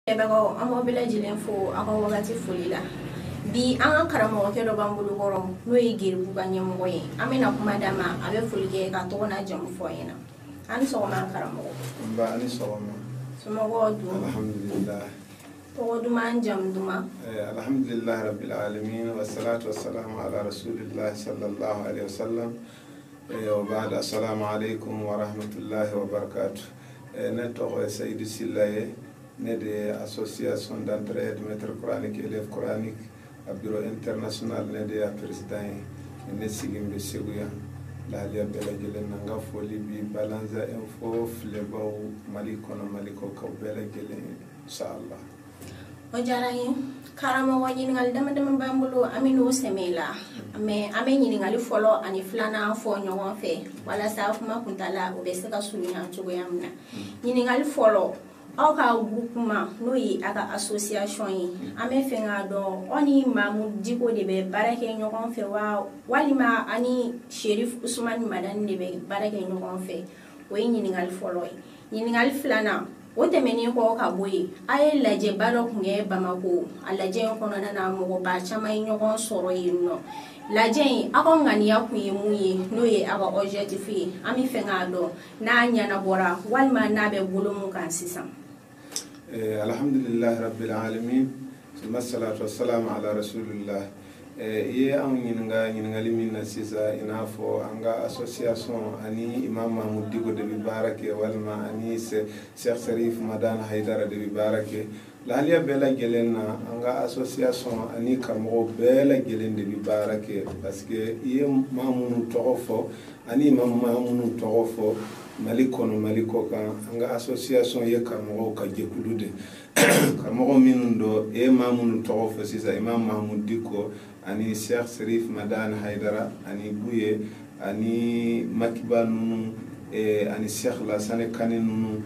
Bego amo bela jilen fo ako wagati foli la bi an karamo ke do bambulu gorom no yigir bu ganye moye amina kuma dama abe foli ke ka to na jam fo yena an so ma karamo ba ani so ma sumo godu alhamdulillah to du man jam duma alhamdulillah rabbil alamin wassalatu wassalamu ala rasulillah sallallahu alaihi wasallam wa ba'da assalamu alaikum wa rahmatullahi wa barakatuh neto Seydou Sillaye de association d'entraide maître coranique élève coranique à bureau international de président ne sigimbe seguya la lia bela gelen nga foli bi balanza info flebaw maliko na maliko ka bela gelen inshallah o jarayi karamo wani ngal dama bambulo aminu semela me ameni ngali folo ani flana fo nyon fe wala sa fuma kuntala obeseka sunya chugo yamna ni ngali folo Oka groupement no yi aga association yi ame fenga do oni mamu diko de be barake nyokon fe wa walima ani Sheriff Usman Madan de be barake nyokon fe o yi ningal follow yi ningal flana o temeni ko ka boyi ay laje baro kunye Bamako alaje kono na mo ba chama nyokon soro yi no laje ako ngani ya kuyi muyi no yi aga objectif yi ame fenga do na nya na bora walima na be bulumu kan sisam alhamdulillah rabbil alamin thumma salatu wassalamu ala rasulillah ye am ñingali min na sisa inafo anga association ani imam Mahmoud Digo de Barake walma ani Cheikh Sharif Madan Haidara de Barake lalia bela gelena anga association ani kamo bela gelen de Barake parce que ye mamunu tofo ani imam mamunu tofo maliko kan anga association ye kamo ka jekulude kamo minundo e mamunu tofo sisa imam Mahmoud Digo ani Cheikh Sharif Madan Haidara ani Buye ani Makiba nunu ani Cheikh Lassane Kane nunu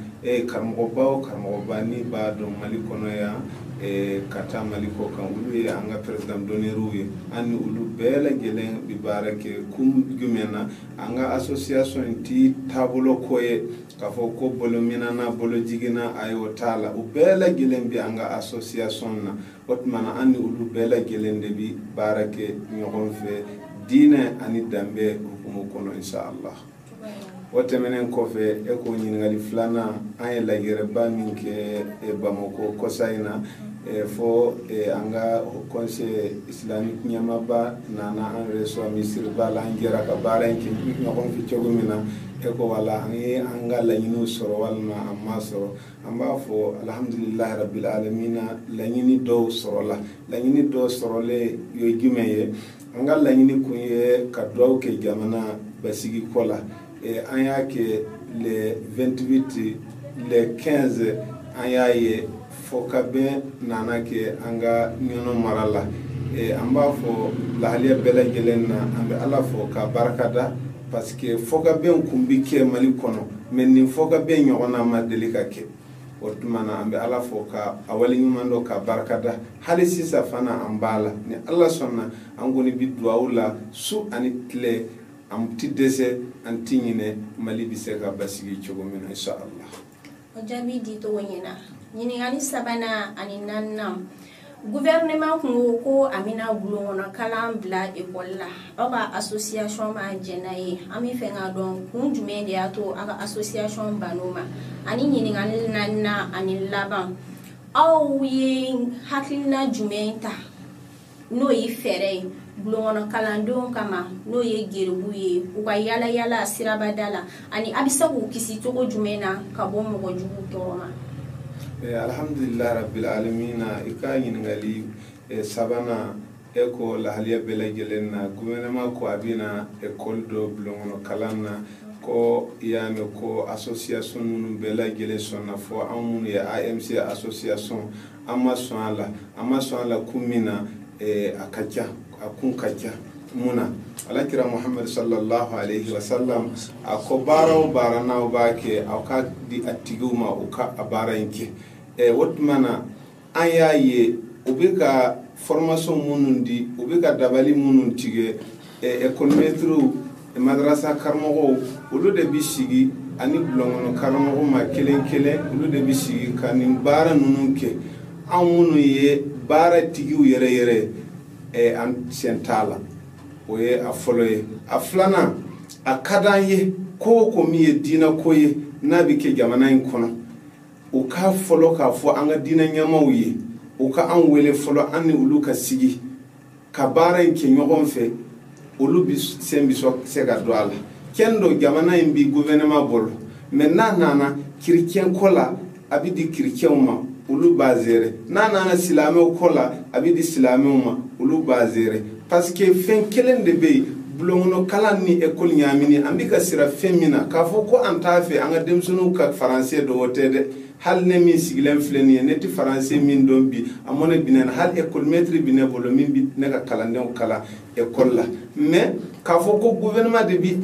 karmogo bani ba do malikono ya kata maliko kan ulu ye anga president doneru ye ani ulu bela gelen bi barake kum gumena anga association ti tabulo koye kafo ko bolo minana bolo jigina ayo tala u bela gelen bi anga association na otmana ani ulu bela gelen de bi barake nyogon fe dine ani dambe hukumu kono inshallah wotemenen kofe eko ñingali flana ay la yere ba minke Bamako kosaina fo anga conseil islamique nyamaba nana an reso misir bala ngera ka baranki ñokon fi cogumina eko wala anga la ñinu soro walma amma soro amba fo alhamdulillah rabbil alamin la ñini do soro la ñini do soro le yoy gimeye anga la ñini kunye ka do ke jamana basigi kola an y'a kɛ le 28 le 15 an y'a ye fo ka bɛn nana kɛ an ka ɲɔnɔ mara la an b'a fɔ lahaliya bɛɛ lajɛlen na an bɛ ala fɔ ka barikada parce que fo ka bɛn kun bi kɛ Mali kɔnɔ mais nin fo ka bɛn ɲɔgɔnna ma deli ka kɛ o tuma na an bɛ ala fɔ ka a waleɲuman dɔ ka barikada hali sisan fana an b'a la ni ala sɔnna an kɔni bi duwawu la su ani tile am ti dese antiñine Mali bi se ka basigi cogo min inshallah o jabi di to wonyena ñini ani sabana ani nanam gouvernement ko amina bulongono kala bla école la oba association ma jenaye ami fenga don kun jume de ato aka association banoma ani ñini ani nanna ani laban aw ye hakilina jumenta no yi fere bulongono kalandon kama no ye gerubu ye uka yala sirabadala ani abisa ku kisi togo jumena kabo mogo jugu toroma alhamdulillah rabbil alamin ika ñingali sabana eko lahaliya bela gelenna gouvernement ko abina école do bulongono kalanna ko yame ko association nunu bela gele sonna fo amun ya AMC association amma sonala kumina akaja akun kaja muna alakira Muhammad sallallahu alaihi wasallam ako baraw barana bake aka di atiguma uka abaranke wotmana ayaye ubika formation munundi ubika dabali mununtige école maître madrasa karmogo ulu de bisigi ani bulongono karamɔgɔ ma kelen kelen olu de bi sigi ka nin baara ninnu kɛ an minnu ye baara tigiw yɛrɛ yɛrɛ an sen t'a la o ye a fɔlɔ ye a filanan a ka d'an ye ko o ko min ye diinɛ ko ye n'a bi kɛ jamana in kɔnɔ o ka fɔlɔ k'a fɔ an ka diinɛ ɲɛmaaw ye o ka an wele fɔlɔ an ni olu ka sigi ka baara in kɛ ɲɔgɔn fɛ olu bi sen bi se ka don a la kɛn do jamana in bi gouvernement bolo mais n'a nana chrétien ko la a bi di chrétienw ma olu b'a zere n'a nana silamɛw ko la a bi di silamɛw ma olu b'a zere parce que fɛn kelen de bɛ yen bulongono kalan ni école ɲamini an bi ka sira fɛn min na k'a fɔ ko an t'a fɛ an ka denmisɛnninw ka français dɔn o tɛ dɛ hali ne min sigilen filɛ nin ye ne tɛ français min dɔn bi a mɔne bi ne na hali école maître bi ne bolo min bi ne ka kalandenw kalan école la mais k'a fɔ ko gouvernement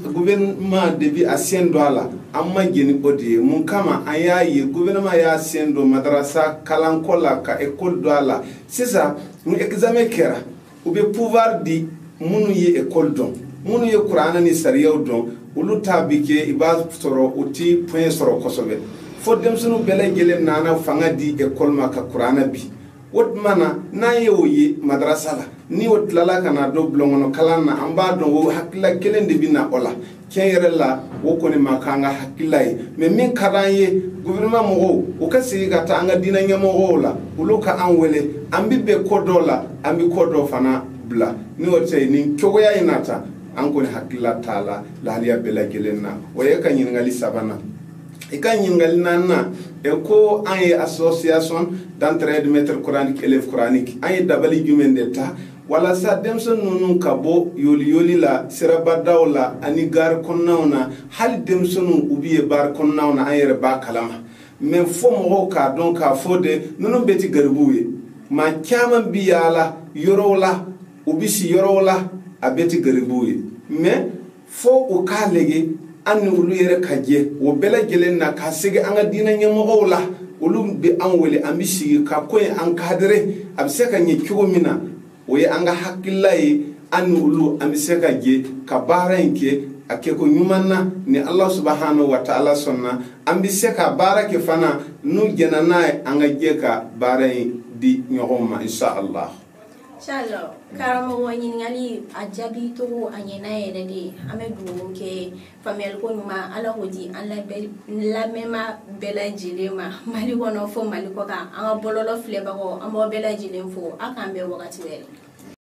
de bi a sen don a la an ma jɛni o de ye mun kama an y'a ye gouvernement y'a sen don madarasa kalanko la ka école don a la sisan ni examen kɛra u bɛ pouvoir di minnu ye école dɔn minnu ye kuranɛ ni sariyaw dɔn olu ta bi kɛ i b'a sɔrɔ u ti point sɔrɔ kosɛbɛ fo denmisɛnninw bɛɛ lajɛlen nana fanga di école ma ka kuranɛ bi o tuma na n'an ye o ye madarasa la ni o tilala ka na dɔ bulon kɔnɔ kalan na an b'a dɔn o hakilila kelen de bi na o la tiɲɛ yɛrɛ la o kɔni ma k'an ka hakilila ye mais min ka d'an ye gouvernement mɔgɔw u ka segin ka taa an ka diinɛ ɲɛmɔgɔw la olu ka an wele an bi bɛn ko dɔ la an bi ko dɔ fana bila ni o tɛ nin cogoya in na tan an kɔni hakilila t'a la lahaliya bɛɛ lajɛlen na o ye ka ɲininkali sabanan i ka ɲininkali naaninan ko an ye association d'entraide de maître coranique élève coranique an ye dabali jumɛn de ta walasa denmisɛn ninnu ka bɔ yoli la sirabadaw la ani gari kɔnɔnaw na hali denmisɛnninw u bi ye bari kɔnɔnaw na an yɛrɛ b'a kalama mais fo mɔgɔw k'a dɔn k'a fɔ de ninnu bɛɛ ti garibuw ye maa caman bi yaala yɔrɔw la u bi si yɔrɔw la a bɛɛ ti garibuw ye mais fo u k'a lege an ni olu yɛrɛ ka jɛ o bɛɛ lajɛlen na ka segin an ka diinɛ ɲɛmɔgɔw la olu bɛ an wele an bi sigi ka ko in an kadire a bɛ se ka ɲɛ cogo min na o ye an ka hakilila ye an ni olu an bɛ se ka jɛ ka baara in kɛ a kɛko ɲuman na ni ala subahanahu wa ta'ala sɔnna an bɛ se ka baara kɛ fana n'u jɛna n'a ye an ka jɛ ka baara in di ɲɔgɔn ma inshallah. Inshallah karamɔgɔ ɲininkali a jaabi cogo a ɲɛna yɛrɛ de an bɛ dugawu kɛ faamuyali ko ɲuman ala k'o di an lamɛnma bɛɛ lajɛlen ma mali kɔnɔ fo mali kɔ kan an ka bɔlɔlɔ filɛbagaw an b'aw bɛɛ lajɛlen fo a k'an bɛn wagati wɛrɛ